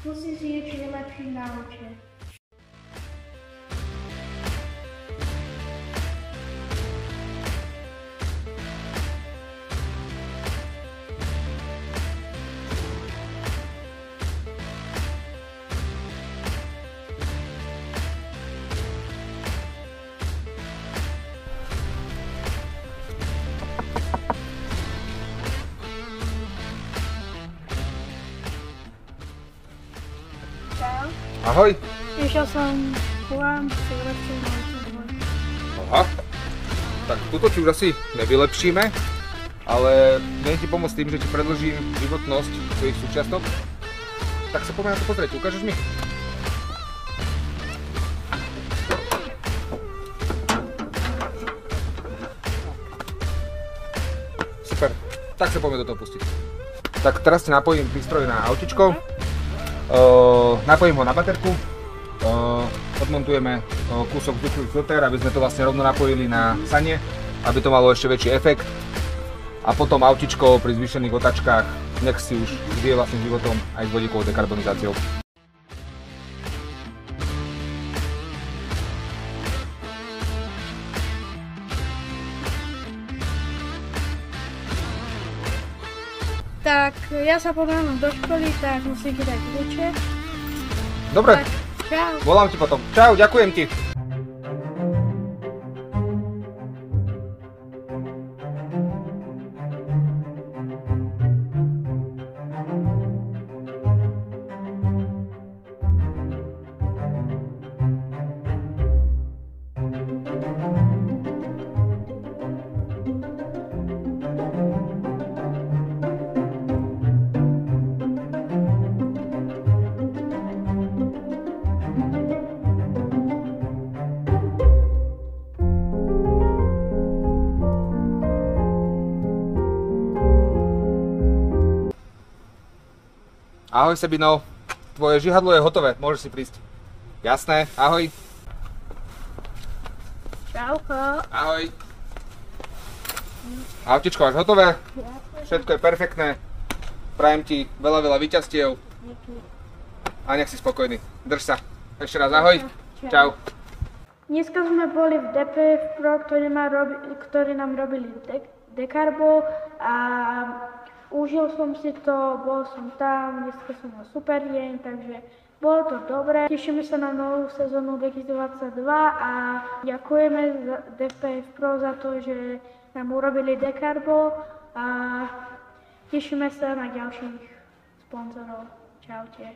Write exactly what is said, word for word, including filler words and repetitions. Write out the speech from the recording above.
Musím si niečo vylepšiť na aute. Ahoj. Išiel som ku vám, si vylepšil na auto. Aha. Tak túto ti už asi nevylepšíme, ale viem ti pomôcť tým, že ti predĺžím životnosť svojich súčiastok. Tak sa poďme na to pozrieť, ukážeš mi? Super, tak sa poďme do toho pustiť. Tak teraz si napojím prístroj na autičko. Uh, napojím ho na baterku, uh, odmontujeme uh, kúsok vzduchový filter, aby sme to vlastne rovno napojili na sanie, aby to malo ešte väčší efekt. A potom autičko pri zvýšených otáčkach nech si už žije vlastným životom aj s vodíkovou dekarbonizáciou. Tak ja sa podávam do školy, tak musím ti dať kľúče. Dobre, Tak, čau. volám ti potom. Čau, ďakujem ti. Ahoj Sebino, tvoje žihadlo je hotové, môžeš si prísť. Jasné, ahoj. Čauko. Ahoj. Autičko máš hotové, všetko je perfektné. Prajem ti veľa, veľa víťazstiev a nech si spokojný. Drž sa. Ešte raz ahoj. Čau. Dneska sme boli v dé pé ef Pro, ktorí, ma robi, ktorí nám robili dek, dekarbo a užil som si to, bol som tam, dneska som mal super deň, takže bolo to dobré. Tešíme sa na novú sezónu dvetisícdvadsaťdva a ďakujeme dé pé ef Pro za to, že nám urobili dekarbo a tešíme sa na ďalších sponzorov. Čaute.